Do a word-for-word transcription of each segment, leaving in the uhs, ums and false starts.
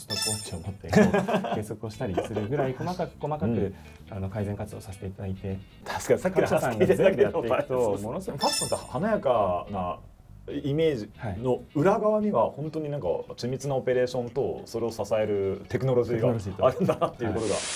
ストップウォッチを持ってこう計測をしたりするぐらい細かく細かく、うん、あの改善活動させていただいて、 確かにさっきのさんが全部やっていくとものすごいファッションって華やかなイメージの裏側には本当になんか緻密なオペレーションとそれを支えるテクノロジーがあるんだなっていうことが。はい、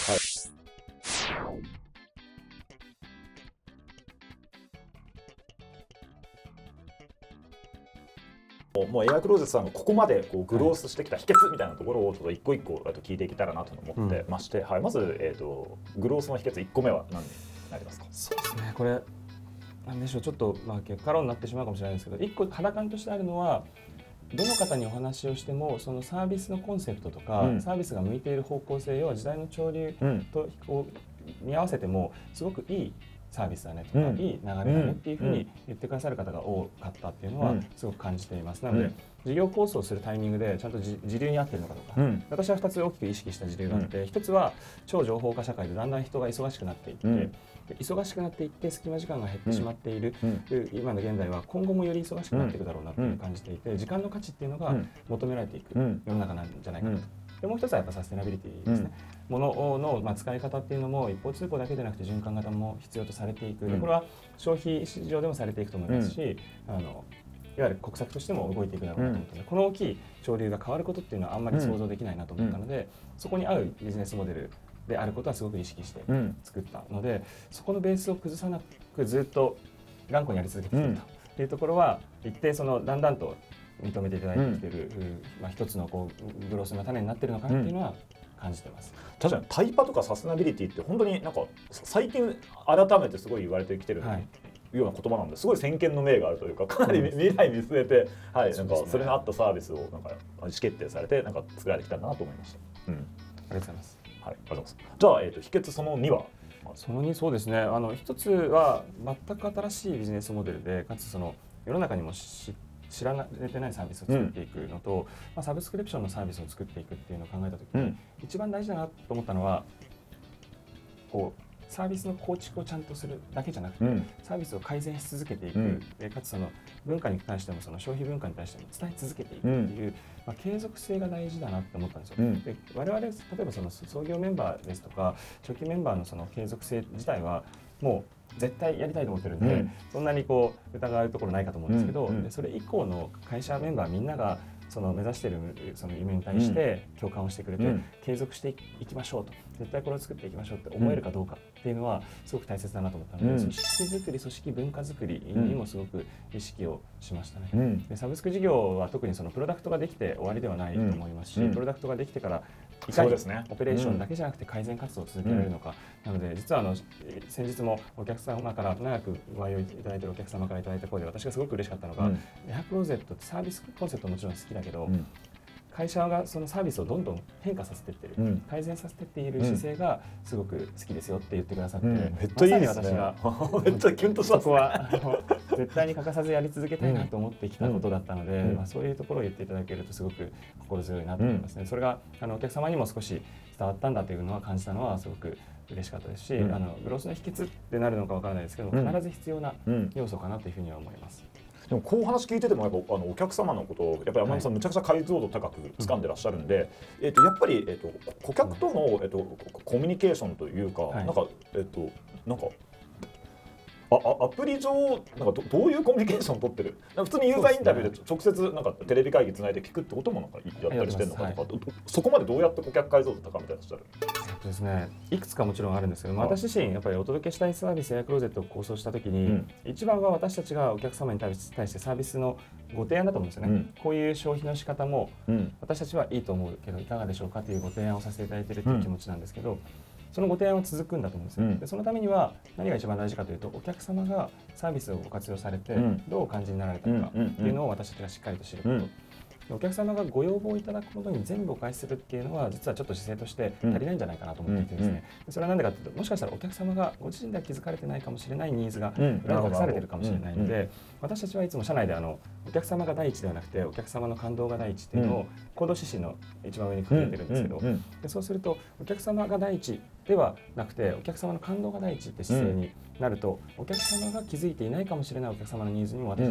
もうエアクローゼットさんがここまでこうグロースしてきた秘訣みたいなところをちょっと一個一個聞いていけたらなと思ってまして、うん、はい、まず、えーと、グロースの秘訣いっこめは何になりますか？ そうですね、これなんでしょう、ちょっとまあ結果論になってしまうかもしれないですけど、一個肌感としてあるのは、どの方にお話をしてもそのサービスのコンセプトとか、うん、サービスが向いている方向性、要は時代の潮流とこう見合わせてもすごくいいサービスだねとか、うん、いい流れだねっていうふうに言ってくださる方が多かったっていうのはすごく感じています。なので、うん、事業構想をするタイミングでちゃんと時流に合っているのかとか、うん、私はふたつ大きく意識した時流があって、ひとつは超情報化社会でだんだん人が忙しくなっていって、うん、忙しくなっていって隙間時間が減ってしまっている、うん、今の現在は今後もより忙しくなっていくだろうなと感じていて、時間の価値っていうのが求められていく世の中なんじゃないかなと。でもう一つはやっぱサステナビリティですね。ものの、まあ、使い方っていうのも一方通行だけでなくて循環型も必要とされていく、うん、これは消費市場でもされていくと思いますし、うん、あのいわゆる国策としても動いていくだろうなと思ったので、うん、この大きい潮流が変わることっていうのはあんまり想像できないなと思ったので、うん、そこに合うビジネスモデルであることはすごく意識して作ったので、うん、そこのベースを崩さなくずっと頑固にやり続けてきているというところは一定そのだんだんと認めていただいてきている、うん、まあ、一つのこうグロースの種になっているのかなっていうのは感じてます。 確かにタイパとかサステナビリティって本当になんか最近改めてすごい言われてきてる、はい、ような言葉なんですごい先見の明があるというか、かなり未来見据えて、はい、なんかそれに合ったサービスをなんか意思決定されてなんか作られてきたんだなと思いました。うん、ありがとうございます。 はい、ありがとうございます。じゃあ、えーと、秘訣そのには？ そのに、そうですね、あの一つは全く新しいビジネスモデルで、かつその世の中にも知知られてないサービスを作っていくのと、うん、まあ、サブスクリプションのサービスを作っていくっていうのを考えたときに、うん、一番大事だなと思ったのは、こうサービスの構築をちゃんとするだけじゃなくて、うん、サービスを改善し続けていく、うん、かつその文化に関してもその消費文化に対しても伝え続けていくっていう、うん、まあ、継続性が大事だなって思ったんですよ。うん、で我々例えばその創業メンバーですとか初期メンバーのその継続性自体はもう絶対やりたいと思ってるんで、うん、そんなにこう疑うところないかと思うんですけど、うん、でそれ以降の会社メンバーみんながその目指しているその夢に対して共感をしてくれて、うん、継続していきましょうと、絶対これを作っていきましょうって思えるかどうかっていうのはすごく大切だなと思ったので、うん、組織づくり、組織文化づくりにもすごく意識をしましたね。うん、でサブスク事業は特にそのプロダクトができて終わりではないと思いますし、うん、プロダクトができてからいかにオペレーションだけじゃなくて改善活動を続けられるのか、うん、なので実はあの先日もお客様から長くご愛用いただいているお客様からいただいた声で私がすごく嬉しかったのが、うん、エアクローゼットってサービスコンセプトもちろん好きだけど、うん、会社がそのサービスをどんどん変化させていってる、うん、改善させていっている姿勢がすごく好きですよって言ってくださって、うん、めっちゃいいですね。 まさに私がめっちゃキュンとしますね。 そこはあの絶対に欠かさずやり続けたいなと思ってきたことだったので、うん、まあ、そういうところを言っていただけるとすごく心強いなと思いますね。うん、それがあのお客様にも少し伝わったんだというのは感じたのはすごく嬉しかったですし、うん、あのグロースの秘訣ってなるのかわからないですけど、うん、必ず必要な要素かなというふうには思います。 でもこう話聞いててもやっぱあのお客様のことをやっぱり山本さん、はい、むちゃくちゃ解像度高く掴んでらっしゃるんで、うん、えー、とやっぱり、えー、と顧客との、えー、とコミュニケーションというか、はい、なんかえっ、ー、となんかあアプリ上なんか ど, どういうコミュニケーションを取ってる？普通にユーザーインタビューで直接なんかテレビ会議つないで聞くってこともなんかやったりしてるのかとか、はい、そこまでどうやって顧客解像度高めてらっしゃる？ ですね、いくつかもちろんあるんですけど、まあ、私自身やっぱりお届けしたいサービスエアクローゼットを構想したときに、うん、一番は私たちがお客様に対してサービスのご提案だと思うんですよね。うん、こういう消費の仕方も私たちはいいと思うけどいかがでしょうかというご提案をさせていただいているという気持ちなんですけど、うん、そのご提案は続くんだと思うんですよ。うん、でそのためには何が一番大事かというと、お客様がサービスをご活用されてどうお感じになられたのかっていうのを私たちがしっかりと知ること。うん、お客様がご要望いただくことに全部お返しするっていうのは実はちょっと姿勢として足りないんじゃないかなと思っていてですね、それは何でかというと、もしかしたらお客様がご自身では気づかれてないかもしれないニーズが裏に隠されているかもしれないので、私たちはいつも社内であのお客様が第一ではなくてお客様の感動が第一っていうのを行動指針の一番上に掲げてるんですけど、でそうするとお客様が第一ではなくてお客様の感動が第一って姿勢になると、お客様が気づいていないかもしれないお客様のニーズにも私たちは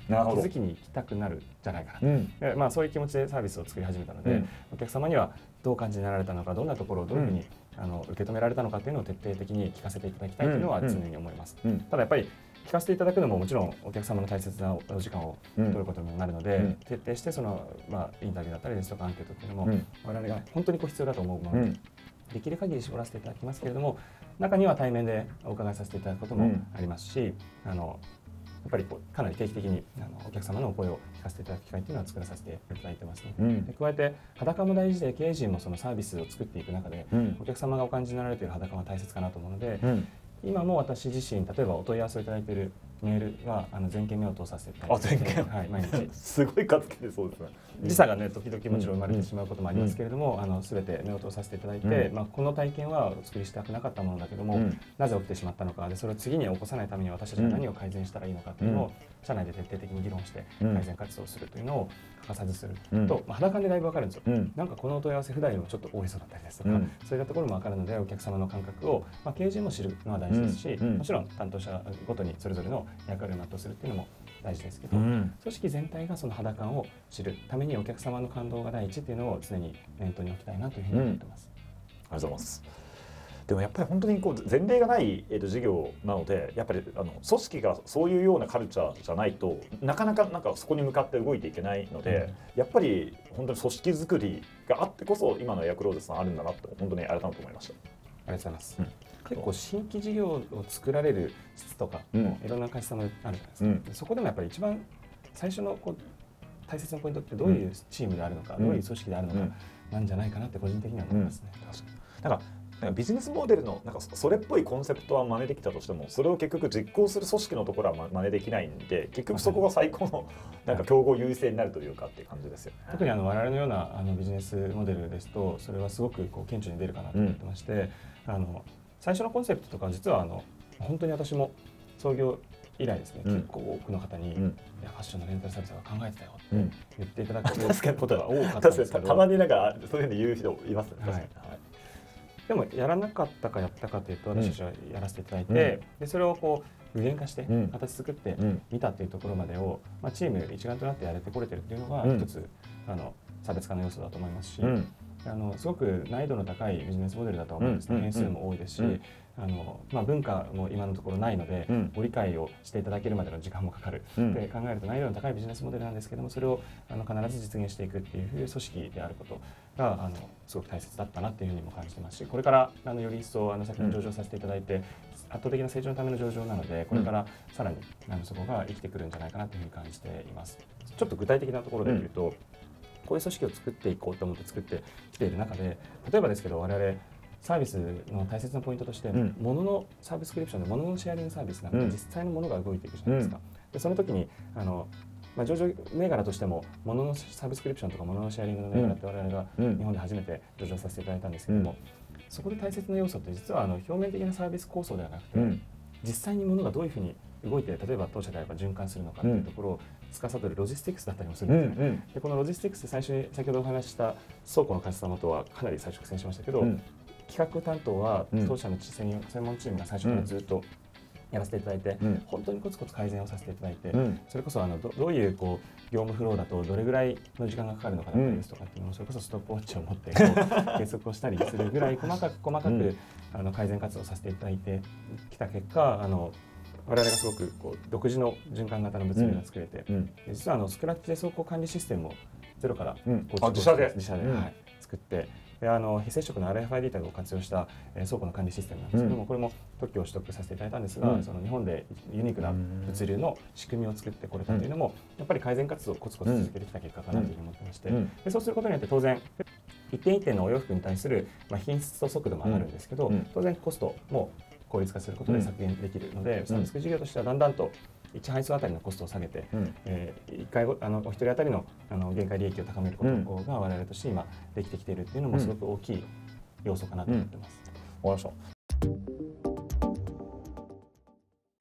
気づきに行きたくなるんじゃないかなと、うん、でまあ、そういう気持ちでサービスを作り始めたので、うん、お客様にはどう感じになられたのか、どんなところをどういうふうに、うん、あの受け止められたのかというのを徹底的に聞かせていただきたいというのは常に思います。うんうん、ただやっぱり聞かせていただくのももちろんお客様の大切なお時間を取ることになるので、うん、徹底してその、まあ、インタビューだったりですとかアンケートっていうのも、うん、我々が本当にこう必要だと思うもので、うん、できる限り絞らせていただきますけれども、中には対面でお伺いさせていただくこともありますし、うん、あのやっぱりこうかなり定期的にあのお客様のお声を聞かせていただく機会というのは作らさせていただいてますので、うん、で加えて裸も大事で経営陣もそのサービスを作っていく中で、うん、お客様がお感じになられている裸は大切かなと思うので、うん、今も私自身例えばお問い合わせをいただいているメールはあの全件目を通させていただいて、 全件、 はい、毎日すごい数来てそうですね。 時差がね時々もちろん生まれてしまうこともありますけれども、うん、あの全て目を通させていただいて、うん、まあ、この体験はお作りしたくなかったものだけども、うん、なぜ起きてしまったのかで、それを次に起こさないために私たちが何を改善したらいいのかというのを、うん、社内で徹底的に議論して改善活動をするというのを欠かさずする、うん、と、まあ、肌感でだいぶ分かるんですよ、うん、なんかこのお問い合わせ普段よりもちょっと多いそうだったりですとか、うん、そういったところも分かるのでお客様の感覚を、まあ、経営陣も知るのは大事ですし、うん、もちろん担当者ごとにそれぞれの役割を全うするっていうのも大事ですけど、うん、組織全体がその肌感を知るためにお客様の感動が第一っていうのを常に念頭に置きたいなというふうに思ってます、 うん、ありがとうございます。でもやっぱり本当にこう前例がない、えー、と事業なので、やっぱりあの組織がそういうようなカルチャーじゃないとなかなかなんかそこに向かって動いていけないので、うん、やっぱり本当に組織作りがあってこそ今のエアクローゼさんあるんだなと本当に改めて思いました。 ありがとうございます、うん、結構新規事業を作られる質とか、うん、いろんな会社さんもあるじゃないですか、うん、そこでもやっぱり一番最初のこう大切なポイントってどういうチームであるのか、うん、どういう組織であるのか、うん、なんじゃないかなって個人的には思いますね。 うん、確かになんかなんかビジネスモデルのなんかそれっぽいコンセプトは真似できたとしても、それを結局実行する組織のところは真似できないんで、結局そこが最高のなんか競合優位性になるというかっていう感じですよね。 特にあの我々のようなあのビジネスモデルですとそれはすごくこう顕著に出るかなと思ってまして、うん、あの最初のコンセプトとか実はあの本当に私も創業以来ですね、うん、結構多くの方に、うん、いやファッションのレンタルサービスは考えてたよって言っていただくことが多かったんですけど、 たまになんかそういうふうに言う人いますね。はい、 でもやらなかったかやったかというと私たちはやらせていただいて、うん、でそれをこう具現化して形作ってみたっていうところまでを、まあ、チーム一丸となってやれてこれてるっていうのが一つ、うん、あの差別化の要素だと思いますし、うん、あのすごく難易度の高いビジネスモデルだと思うんですね。変数も多いですし、うん、あのまあ、文化も今のところないので、うん、ご理解をしていただけるまでの時間もかかる、うん、で考えると難易度の高いビジネスモデルなんですけども、それをあの必ず実現していくっていう組織であることがあのすごく大切だったなっていうふうにも感じてますし、これからあのより一層あの先ほど上場させていただいて、うん、圧倒的な成長のための上場なので、これからさらにあのそこが生きてくるんじゃないかなというふうに感じています。ちょっと具体的なところで言うと、うん、こういう組織を作っていこうと思って作ってきている中で、例えばですけど我々サービスの大切なポイントとして、うん、物のサブスクリプションで物のシェアリングサービスなので、うん、実際のものが動いていくじゃないですか。うん、でその時にあの、まあ、上場銘柄としても物のサブスクリプションとか物のシェアリングの銘柄って我々が日本で初めて上場させていただいたんですけども、うん、そこで大切な要素って実はあの表面的なサービス構想ではなくて、うん、実際に物がどういうふうに動いて、例えば当社であれば循環するのかというところを司るロジスティクスだったりもするんですね。うんうん、でこのロジスティクス、最初に先ほどお話しした倉庫の会社様とはかなり最初苦戦しましたけど、うん、企画担当は当社の専門チームが最初からずっとやらせていただいて、うん、本当にコツコツ改善をさせていただいて、うん、それこそあの ど, どういうこう業務フローだとどれぐらいの時間がかかるのかだったりですとかっていうのを、それこそストップウォッチを持ってこう計測をしたりするぐらい細かく細かく、うん、あの改善活動をさせていただいてきた結果、あの我々がすごくこう独自の循環型の物流が作れて、うん、実はあのスクラッチで倉庫管理システムをゼロから構築を自社で自社で、うん、はい、作って、であの非接触の アールエフアイディー タグを活用した、えー、倉庫の管理システムなんですけども、うん、これも特許を取得させていただいたんですが、うん、その日本でユニークな物流の仕組みを作ってこれたというのも、うん、やっぱり改善活動をコツコツ続けてきた結果かなというふうに思ってまして、うん、でそうすることによって当然一点一点のお洋服に対する、まあ、品質と速度も上がるんですけど、うん、当然コストも効率化することで削減できるので、うん、サブスク事業としてはだんだんといち配送あたりのコストを下げて、うん、えー、いっかいあのお一人当たりのあの限界利益を高めることが我々として今できてきているっていうのもすごく大きい要素かなと思ってます。 わかりました。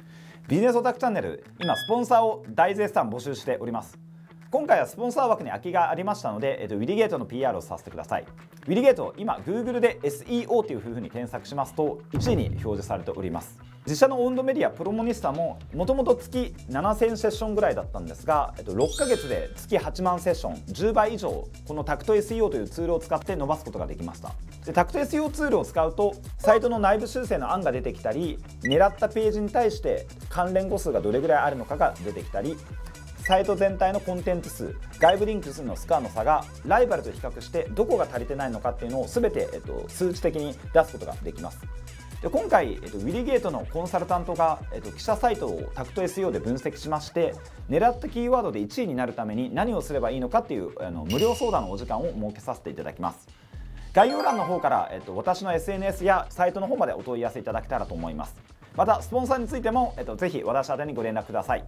ビジネスオタクチャンネル、今スポンサーを大絶賛募集しております。今回はスポンサー枠に空きがありましたので、えっと、ウィリゲートの ピーアール をさせてください。ウィリゲート、今 Google で エスイーオー というふうに検索しますといちいに表示されております。 自社のオウンドメディアプロモニスタももともと月ななせんセッションぐらいだったんですが、えっと、ろっかげつで月はちまんセッション、じゅうばい以上このタクト エスイーオー というツールを使って伸ばすことができました。でタクト エスイーオー ツールを使うとサイトの内部修正の案が出てきたり、狙ったページに対して関連語数がどれぐらいあるのかが出てきたり、サイト全体のコンテンツ数、外部リンク数のスコアの差がライバルと比較してどこが足りてないのかっていうのを全て、えっと、数値的に出すことができます。で今回、えっと、ウィリゲートのコンサルタントが、えっと、記者サイトをタクト エスイーオー で分析しまして、狙ったキーワードでいちいになるために何をすればいいのかっていうあの無料相談のお時間を設けさせていただきます。概要欄の方から、えっと、私の エスエヌエス やサイトの方までお問い合わせいただけたらと思います。またスポンサーについても、えっと、ぜひ私宛てにご連絡ください。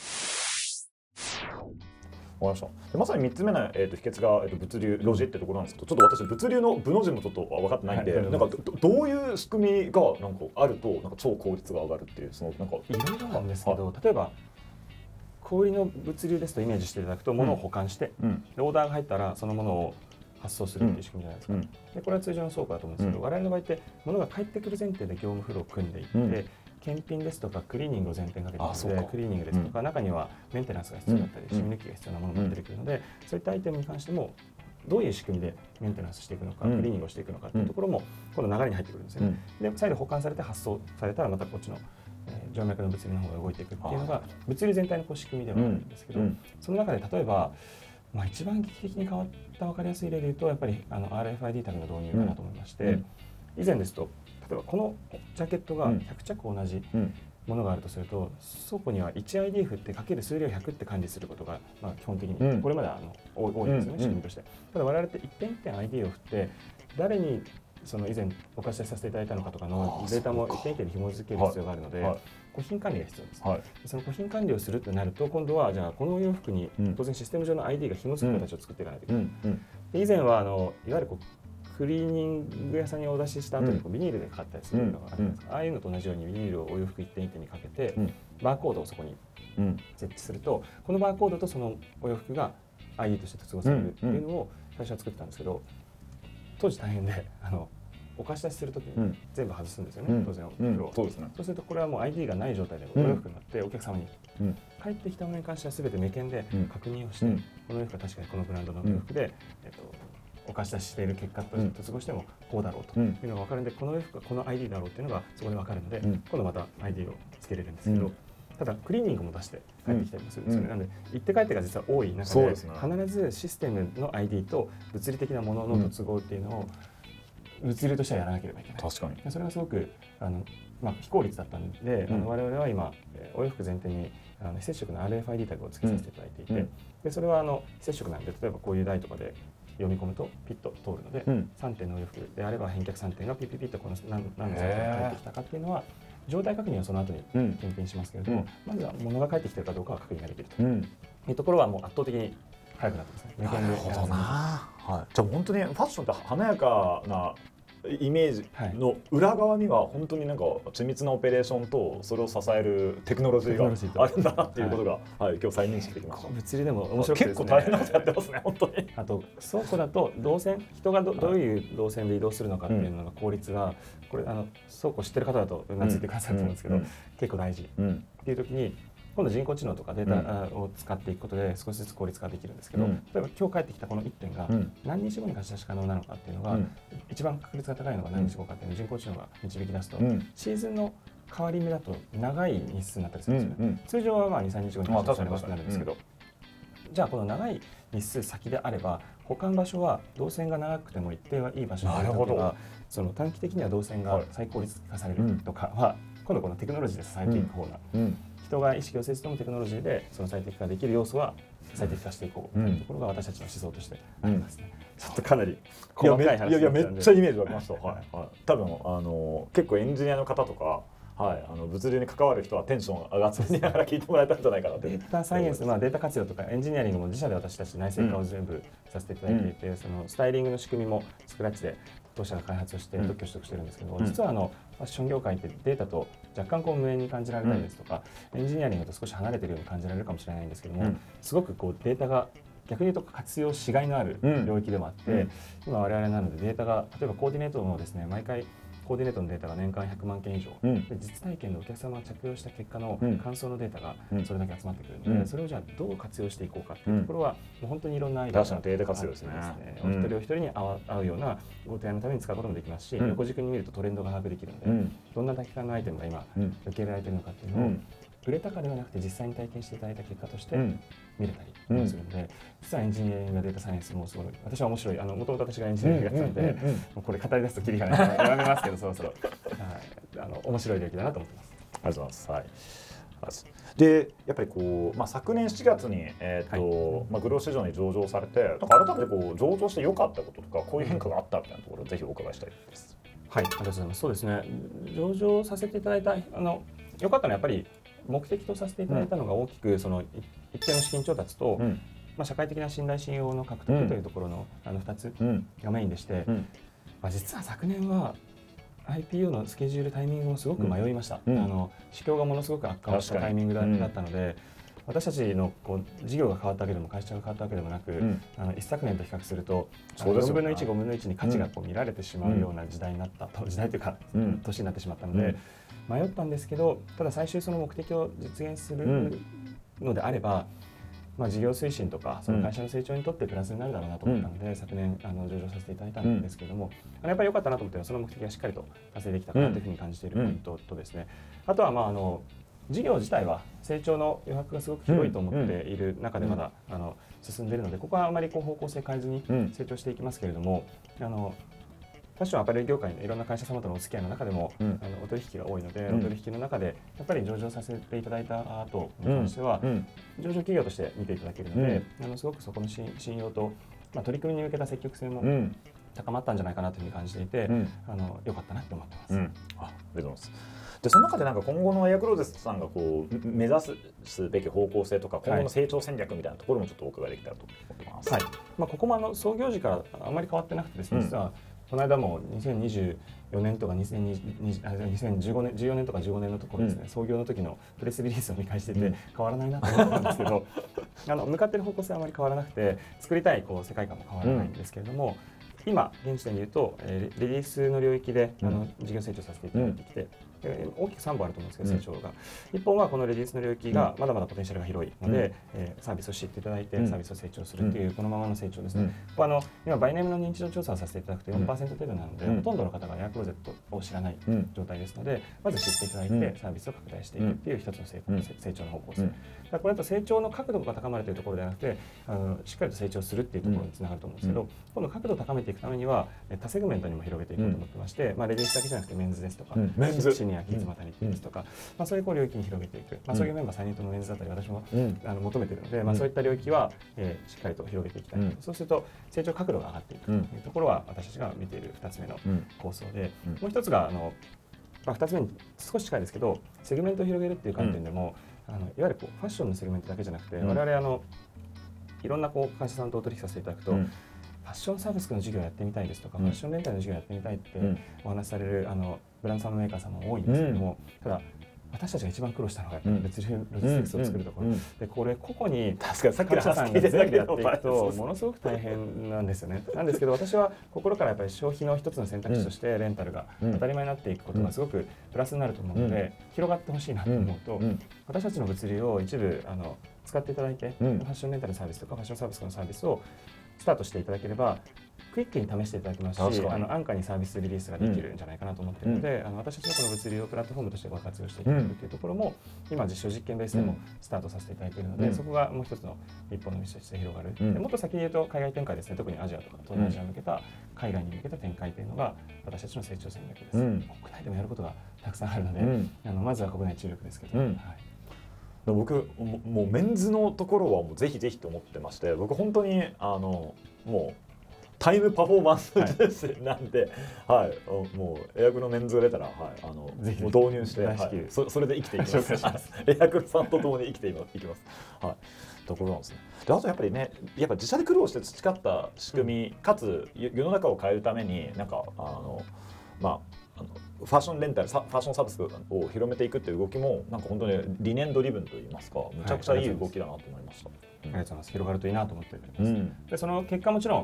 わかりました。でまさにみっつめの、えー、と秘訣が、えー、と物流ロジってところなんですけど、ちょっと私物流の部の字もちょっと分かってないんで、はい、なんか ど, どういう仕組みがなんかあるとなんか超効率が上がるっていう、そのなんかいろいろなんですけど、例えば小売りの物流ですとイメージしていただくと、物を保管して、うん、オーダーが入ったらそのものを発送するっていう仕組みじゃないですか、うん、でこれは通常の倉庫だと思うんですけど、うん、我々の場合って物が返ってくる前提で業務フローを組んでいって、うん、検品ですとかクリーニングを前提にかけているので、クリーニングですとか、うん、中にはメンテナンスが必要だったり、うん、染み抜きが必要なものも出てくるので、うん、そういったアイテムに関してもどういう仕組みでメンテナンスしていくのか、うん、クリーニングをしていくのかというところもこの流れに入ってくるんですよね、うん、で再度保管されて発送されたらまたこっちの、えー、静脈の物流の方が動いていくっていうのが物流全体のこう仕組みではあるんですけど、うん、その中で例えば、まあ、一番劇的に変わった分かりやすい例でいうとやっぱりあの アールエフアイディー タグの導入かなと思いまして、うん、以前ですと例えばこのジャケットがひゃくちゃく同じ、うんうんものがあるとすると、倉庫にはいちアイディー 振ってかける数量ひゃくって管理することが、まあ、基本的にこれまではあの多いんですよね、仕組みとして。ただ我々って一点一点 アイディー を振って誰にその以前お貸しさせていただいたのかとかのデータも一点一点に紐付ける必要があるので、はいはい、顧品管理が必要です、はい、その顧品管理をするとなると今度はじゃあこのお洋服に当然システム上の アイディー が紐付く形を作っていかないといけない、うんうんうん、以前はあのいわゆるこうクリーニング屋さんにお出しした後にこうビニールでかかったりするのがあるんですが、うん、ああいうのと同じようにビニールをお洋服一点一点にかけて、うん、バーコードをそこに設置すると、このバーコードとそのお洋服が アイディー として統合されるっていうのを最初は作ってたんですけど、当時大変であのお貸し出しするときに全部外すんですよね、うん、当然お風呂を、うん、そうですね。そうするとこれはもう アイディー がない状態でお洋服になってお客様に、うん、帰ってきたものに関しては全て目検で確認をして、うん、この洋服は確かにこのブランドのお洋服で、えっとお貸し出ししている結果と都合してもこうだろうというのが分かるので、この洋服がこの アイディー だろうというのがそこで分かるので、今度また アイディー をつけれるんですけど、ただクリーニングも出して帰ってきたりもするんですよね。なので行って帰ってが実は多い中で必ずシステムの アイディー と物理的なものの都合っていうのを物流としてはやらなければいけない。確かにそれがすごくあの、まあ、非効率だったので、うん、あの我々は今お洋服全体にあの非接触の アールエフアイディー タグをつけさせていただいていて、うん、でそれはあの非接触なんで、例えばこういう台とかで読み込むとピッと通るので、うん、さんてんのお洋服であれば返却さんてんがピッピッピッとこの何何の在庫が返ってきたかっていうのは状態確認はその後に検品しますけれども、うん、まずは物が返ってきてるかどうかは確認ができると、うん、いうところはもう圧倒的に早くなってますね。 なるほどな、はい、じゃあ本当にファッションって華やかなイメージの裏側には本当になんか緻密なオペレーションとそれを支えるテクノロジーがあるんだなっていうことが、はいはい、今日再認識できました。 物理でも面白くてですね、 結構大変なことやってますね本当に。 あと倉庫だと動線、人が ど, どういう動線で移動するのかっていうのが効率が、これあの倉庫知ってる方だとうなずいてくださると思うんですけど、うん、結構大事、うん、っていう時に今度人工知能とかデータを使っていくことで少しずつ効率化できるんですけど、うん、例えば今日帰ってきたこのいってんが何日後に貸し出し可能なのかっていうのが、うん、一番確率が高いのが何日後かっていうのを人工知能が導き出すと、うん、シーズンの変わり目だと長い日数になったりするんですよね、うんうん、通常はまあに、さんにちごに貸し出しされますになるんですけど、うん、じゃあこの長い日数先であれば保管場所は動線が長くても一定はいい場所にあるときはその短期的には動線が最効率化されるとかは、はい、今度このテクノロジーで支えていく方が、うんうん、人が意識をせずともテクノロジーでその最適化できる要素は最適化していこうというところが私たちの思想としてありますね、うん、ちょっとかなり細かい話いやいやめっちゃイメージ湧きました、はいはい、多分あの結構エンジニアの方とかはい、あの物流に関わる人はテンション上がって見ながら聞いてもらえたんじゃないかなと。 データサイエンス、まあ、データ活用とかエンジニアリングも自社で私たち内製化を全部させていただいていて、うん、そのスタイリングの仕組みもスクラッチで当社が開発をして特許取得してるんですけど、うん、実はあのファッション業界ってデータと若干こう無縁に感じられたりですとか、うん、エンジニアリングと少し離れているように感じられるかもしれないんですけども、うん、すごくこうデータが逆に言うと活用しがいのある領域でもあって、うん、今我々なのでデータが例えばコーディネートもですね毎回コーディネートのデータが年間ひゃくまんけん以上、 うん、 で実体験でお客様が着用した結果の感想のデータがそれだけ集まってくるので、うん、それをじゃあどう活用していこうかっていうところは、もう本当にいろんなアイデアがあってですね、お一人お一人に合うようなご提案のために使うこともできますし、うん、横軸に見るとトレンドが把握できるので、うん、どんな体験のアイテムが今受け入れられているのかっていうのを、うん、売れたかではなくて実際に体験していただいた結果として見れたりするので、うん、実はエンジニアリングやデータサイエンスもすごい私は面白い、あのもともと私がエンジニアリングやってたので、これ語り出すとキリがないのでやめますけどそろそろ、はい、あの面白い領域だなと思ってます。 ありがとうございます。はい。でやっぱりこう、まあ、昨年しちがつに、えーとはいまあ、グロース市場に上場されて、改めてこう上場して良かったこととかこういう変化があったみたいなところをぜひお伺いしたいです。 はい、ありがとうございます。そうですね、上場させていただいたあの良かったのはやっぱり目的とさせていただいたのが大きく、うん、その一定の資金調達と、うんまあ、社会的な信頼信用の獲得というところの、うん、あのふたつがメインでして、うんまあ、実は昨年はアイピーオー のスケジュールタイミングもすごく迷いました。うん、あの市況がものすごく悪化したタイミングだったので、私たちのこう事業が変わったわけでも会社が変わったわけでもなく、うん、あの一昨年と比較するとよんぶんのいち、ごぶんのいちに価値がこう見られてしまうような時代になったと、時代というか、うん、年になってしまったので、うん、迷ったんですけど、ただ最終その目的を実現するのであれば、まあ、事業推進とかその会社の成長にとってプラスになるだろうなと思ったので、うん、昨年あの上場させていただいたんですけれども、うん、やっぱり良かったなと思ってその目的がしっかりと達成できたかなというふうに感じているポイントとですね、うん、あとはまああの事業自体は成長の余白がすごく広いと思っている中でまだ、うん、あの進んでいるので、ここはあまりこう方向性変えずに成長していきますけれども、あのファッションアパレル業界のいろんな会社様とのお付き合いの中でも、うん、あのお取引が多いので、うん、お取引の中でやっぱり上場させていただいた後に関しては、うん、上場企業として見ていただけるので、うん、あのすごくそこの信用と、まあ、取り組みに向けた積極性も高まったんじゃないかなというふうに感じていて、うん、あの良かったなと思ってます。うん、あ、ありがとうございます。でその中でなんか今後のエアクローゼットさんがこう目指すべき方向性とか今後の成長戦略みたいなところもちょっとお伺いできたらと思ってます。はい、まあ、ここもあの創業時からあまり変わってなくてですね、実はこの間もにせんにじゅうよねんとかにせんじゅうごねん、じゅうよねんとかじゅうごねんのところですね、うん、創業の時のプレスリリースを見返してて、うん、変わらないなと思ったんですけどあの向かっている方向性はあまり変わらなくて、作りたいこう世界観も変わらないんですけれども、うん、今現時点で言うと、えー、レディースの領域で、うん、あの事業成長させていただいてきて、うん、大きくさんぼんあると思うんですけど、成長が、うん、いっぽんはこのレディースの領域がまだまだポテンシャルが広いので、うんえー、サービスを知っていただいて、うん、サービスを成長するっていうこのままの成長ですね、うん、ここはあの今バイネームの認知度調査をさせていただくと よんパーセント 程度なので、うん、ほとんどの方がエアクローゼットを知らない状態ですので、まず知っていただいてサービスを拡大していくっていう一つの成功、うん、成長の方向性、うん、だからこれだと成長の角度が高まるというところではなくて、あのしっかりと成長するっていうところにつながると思うんですけど、うん、今度角度を高めていくためには他セグメントにも広げていこうと思ってまして、うんまあ、レディースだけじゃなくてメンズですとか、うん、メンズシニアキッズマタニティですとか、うんまあ、そういうこう領域に広げていく、まあ、そういうメンバーさんにんともメンズだったり私も、うん、あの求めているので、まあ、そういった領域は、えー、しっかりと広げていきたい、うん、そうすると成長角度が上がっていくというところは私たちが見ているふたつめの構想で、うん、もう一つがあの、まあ、ふたつめに少し近いですけどセグメントを広げるっていう観点でも、うん、あのいわゆるこうファッションのセグメントだけじゃなくて、うん、我々あのいろんなこう会社さんとお取引させていただくと、うんファッションサービスの事業をやってみたいですとか、うん、ファッションレンタルの事業をやってみたいってお話しされるあのブランドさんのメーカーさんも多いんですけども、うん、ただ私たちが一番苦労したのが別にロジスティクスを作るところ、うんうん、でこれ個々に各社さんが全てやっていくとものすごく大変なんですよね。なんですけど私は心からやっぱり消費の一つの選択肢としてレンタルが当たり前になっていくことがすごくプラスになると思うので、うん、広がってほしいなと思うと、うん、私たちの物流を一部あの使っていただいて、うん、ファッションレンタルサービスとかファッションサービスのサービスをスタートしていただければクイックに試していただきますし、あの安価にサービスリリースができるんじゃないかなと思っているので、うん、あの私たちのこの物流をプラットフォームとしてご活用していただくというところも、うん、今実証実験ベースでもスタートさせていただいているので、うん、そこがもう一つの一本の道として広がる、うん、でもっと先に言うと海外展開ですね。特にアジアとか東南アジアに向けた海外に向けた展開というのが私たちの成長戦略です、うん、国内でもやることがたくさんあるので、うん、あのまずは国内注力ですけど、うんはい僕もうメンズのところはもうぜひぜひと思ってまして、僕本当にあのもうタイムパフォーマンスですなんで、はい、はい、もうエアクロメンズが出たら、はい、あのぜひ導入して、はい、そ, それで生きていきます。エアクロさんと共に生きていきます。はい、ところなんですね。であとやっぱりね、やっぱ自社で苦労して培った仕組み、うん、かつ世の中を変えるためになんかあのまああのファッションレンタル、ファッションサービスを広めていくっていう動きもなんか本当に理念ドリブンといいますか、むちゃくちゃいい動きだなと思いました。 ありがとうございます。広がるといいなと思っております。うん、でその結果もちろん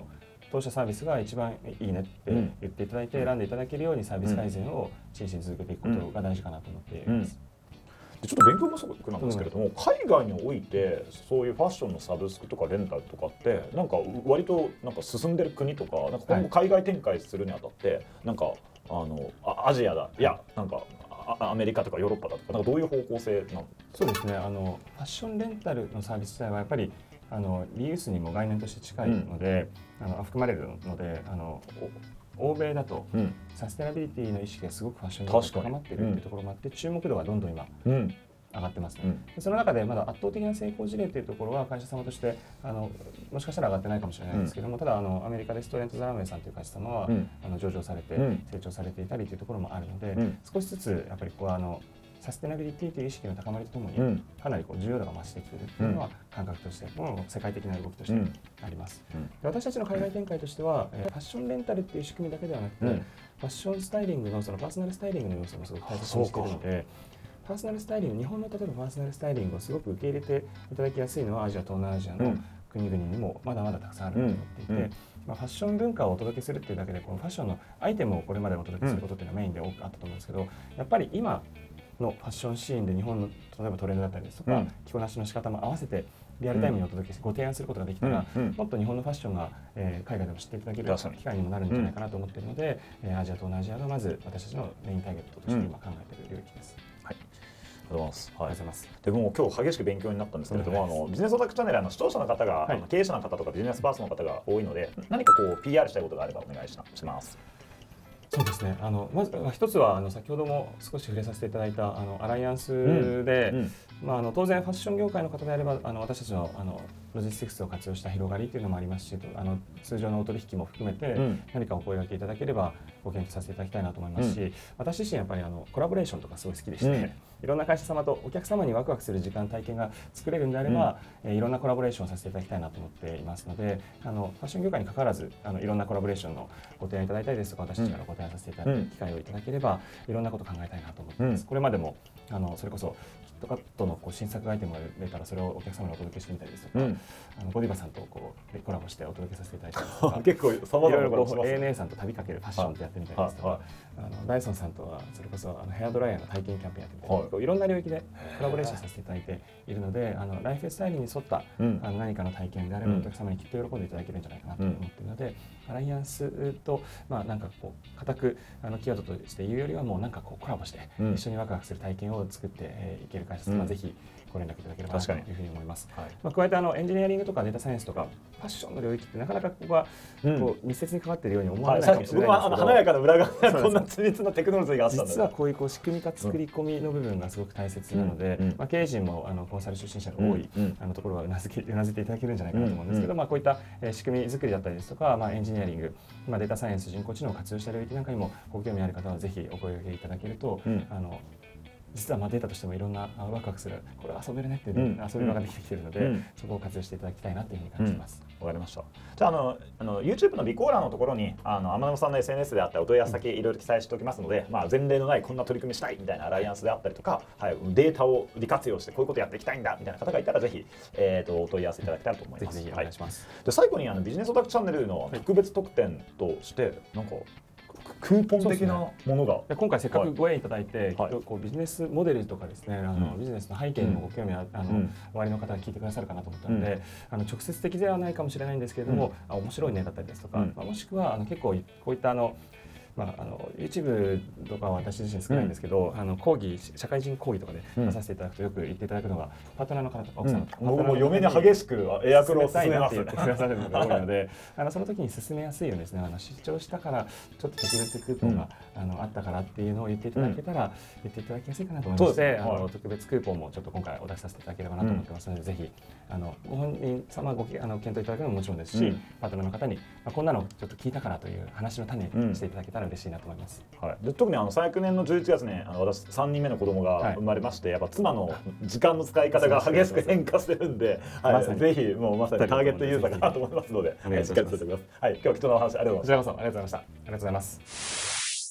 当社サービスが一番いいねって言っていただいて、選んでいただけるようにサービス改善を真摯に続けていくことが大事かなと思っています。 でちょっと勉強不足なんですけれども、海外においてそういうファッションのサブスクとかレンタルとかってなんか割となんか進んでる国とか、なんか今後海外展開するにあたってなんかあのあアジアだいやなんかアメリカとかヨーロッパだとか、なんかどういう方向性なの？ そうですね、あのファッションレンタルのサービス自体はやっぱりあのリユースにも概念として近いので、うん、あの含まれるので、あの欧米だとサステナビリティの意識がすごくファッションに高まっているというところもあって、注目度がどんどん今、うん上がってますね、うん、でその中でまだ圧倒的な成功事例というところは会社様としてあのもしかしたら上がってないかもしれないんですけども、うん、ただあのアメリカでストレント・ザ・ランウェイさんという会社様は、うん、あの上場されて成長されていたりというところもあるので、うん、少しずつやっぱりこうあのサステナビリティという意識の高まりとともに、うん、かなりこう重要度が増してきているというのは感覚として、うん、世界的な動きとしてあります、うん、で私たちの海外展開としては、うん、ファッションレンタルっていう仕組みだけではなくて、うん、ファッションスタイリングのそのパーソナルスタイリングの要素もすごく大切にしているので、パーソナルスタイリング、日本の例えばパーソナルスタイリングをすごく受け入れていただきやすいのはアジア、東南アジアの国々にもまだまだたくさんあると思っていて、うんうん、まあ、ファッション文化をお届けするっていうだけでこのファッションのアイテムをこれまでお届けすることっていうのはメインで多くあったと思うんですけど、やっぱり今のファッションシーンで日本の例えばトレンドだったりですとか、うん、着こなしの仕方も合わせてリアルタイムにお届けしてご提案することができたら、うんうん、もっと日本のファッションが、えー、海外でも知っていただける機会にもなるんじゃないかなと思っているので、うん、アジア、東南アジアがまず私たちのメインターゲットとして今考えている領域です。 うん、はい、ありがとうございます。はい、でも今日激しく勉強になったんですけれども、あのビジネスオタクチャンネルあの視聴者の方が、はい、あの経営者の方とかビジネスパーソンの方が多いので、何かこう ピーアール したいことがあればお願いします。 そうですね、あのまず一つはあの先ほども少し触れさせていただいたあのアライアンスで、うんうん、まあ、あの当然ファッション業界の方であればあの私たちのあのロジスティクスを活用した広がりというのもありますし、あの通常のお取引も含めて何かお声掛けいただければご検討させていただきたいなと思いますし、うん、私自身やっぱりあのコラボレーションとかすごい好きでして、うん、いろんな会社様とお客様にワクワクする時間体験が作れるんであれば、うん、えいろんなコラボレーションをさせていただきたいなと思っていますので、あのファッション業界に関わらずあのいろんなコラボレーションのご提案いただいたりですとか、私たちからご提案させていただく機会をいただければ、いろんなことを考えたいなと思っています。うん、これまでもあのそれこそキットカットのこう新作アイテムが出たらそれをお客様にお届けしてみたりですとか、うん、あのゴディバさんとこうコラボしてお届けさせていただいたりですとか結構様々なコラボしますね。 エーエヌエー さんと旅かけるファッションってやってみたりですとか、はいはい、あのダイソンさんとはそれこそあのヘアドライヤーの体験キャンペーンやってみたり、はい、いろんな領域でコラボレーションさせていただいているので、あのライフスタイルに沿った、うん、あの何かの体験であればお客様にきっと喜んでいただけるんじゃないかなと思っているので、うん、アライアンスとまあなんかこう固くあのキーワードとして言うよりはもうなんかこうコラボして一緒にワクワクする体験を作ってい、えー、ける会社様はぜひご連絡いただければなというふうに思います。はい、まあ、加えてあのエンジニアリングとかデータサイエンスとかファッションの領域ってなかなかここがこう密接に関わっているように思われないかもしれないんですけど、 華やかな裏側にこんな緻密なテクノロジーがあったんだ。 実はこういうこう仕組み化作り込みの部分がすごく大切なので、うん、まあ、経営陣もあのコンサル出身者が多い、うん、あのところはうなずけうなずいていただけるんじゃないかなと思うんですけど、うん、まあこういった仕組み作りだったりですとか、まあエンジニアリング、まあデータサイエンス、人工知能を活用した領域なんかにもご興味ある方はぜひお声掛けいただけると、うん、あの実はまあデータとしてもいろんなワクワクする、これ遊べるねっていう、うん、遊び場ができてきているので、うん、そこを活用していただきたいなというふうに感じます。 わ、うん、かりました。じゃあ、あのあの YouTube の備考欄のところにあの天野さんの エスエヌエス であったりお問い合わせ先いろいろ記載しておきますので、まあ、前例のないこんな取り組みしたいみたいなアライアンスであったりとか、はい、データを利活用してこういうことやっていきたいんだみたいな方がいたらぜひ、えー、とお問い合わせいただけたらと思います。 ぜひぜひお願いします。 はい、で最後にあのビジネスオタクチャンネルの特別特典として、はい、なんかクーポン的なものが、 ね、今回せっかくご縁いただいて、はい、こうビジネスモデルとかですね、あの、うん、ビジネスの背景にもご興味あの、うん、おありの方が聞いてくださるかなと思ったので、うん、あの直接的ではないかもしれないんですけれども、うん、あ面白いねだったりですとか、うん、まあ、もしくはあの結構こういったあのまあ、あの YouTube とかは私自身少ないんですけど、うん、あの講義社会人講義とかで出させていただくとよく言っていただくのが、パートナーの方とか奥さんとか、うん、 僕も嫁に激しくエアクロを勧めますって言ってくださるのが多いのであのその時に進めやすいようにですね、あの出張したからちょっと特別クーポンが、うん、あのあったからっていうのを言っていただけたら、うん、言っていただきやすいかなと思いまして、あの特別クーポンもちょっと今回お出しさせていただければなと思ってますので、うん、ぜひあのご本人様ごあの検討いただくのももちろんですし、うん、パートナーの方に、まあ、こんなのちょっと聞いたからという話の種にしていただけたら嬉しいなと思います。 はい、で特にあの昨年のじゅういちがつにあの私さんにんめの子供が生まれまして、はい、やっぱ妻の時間の使い方が激しく変化してるんで、はい、ぜひもうまさにターゲットユーザーかなと思いますので、はい、しっかりとってください。はい、今日は貴重なお話ありがとうございました。 こちらこそありがとうございました。ありがとうございます。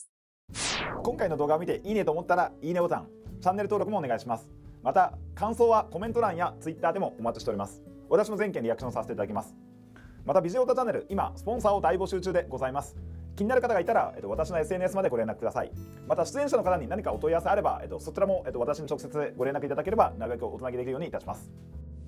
今回の動画を見ていいねと思ったらいいねボタン、チャンネル登録もお願いします。また感想はコメント欄やツイッターでもお待ちしております。私も全件リアクションさせていただきます。 またビジオタチャンネル今スポンサーを大募集中でございます。気になる方がいたら、えっと、私の エスエヌエス までご連絡ください。また出演者の方に何かお問い合わせあれば、えっと、そちらも、えっと、私に直接ご連絡いただければ長くおつなぎできるようにいたします。